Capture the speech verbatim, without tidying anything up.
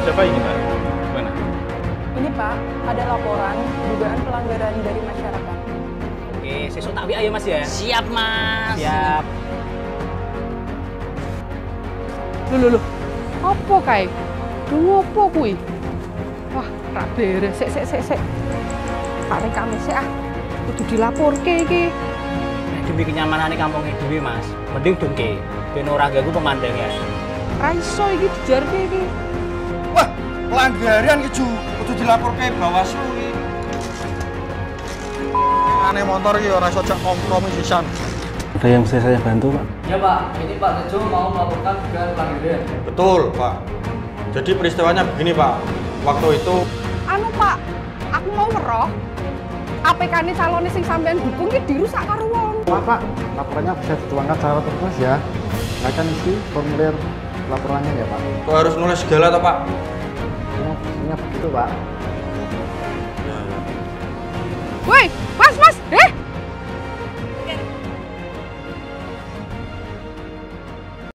Ada apa ini, Pak? Gimana? Ini Pak, ada laporan dugaan pelanggaran dari masyarakat. Oke, sesuk tak W A ya Mas ya? Siap, Mas. Siap. Lho lho lho. Apa kae? Dungo apa kuwi? Wah, rak beres. Sik sik sik sik. Tak rekame sik ah. Kudu dilaporke iki. Nek demi kenyamanane kampung dhewe Mas, mending dongke. Ben ora ganggu pemandangan. Ra iso iki dijarke iki. Wah, pelanggaran ki Ju, kudu dilaporke Bawaslu iki. Aneh motor ki ora iso jak kompromi sisan. Ada yang bisa saya bantu, Pak? Ya Pak, ini Pak Tejo mau melaporkan dugaan pelanggaran. Betul, Pak. Jadi peristiwanya begini, Pak. Waktu itu Anu Pak, aku mau weruh. A P K-ne calone sing sampean dukung ki dirusak karo wong. Pak, Pak, laporannya bisa dituangkan secara tertulis ya. Silakan isi formulir laporannya ya, Pak. kok harus nulis segala toh, Pak? Ini begitu, Pak. Woi, Mas, Mas.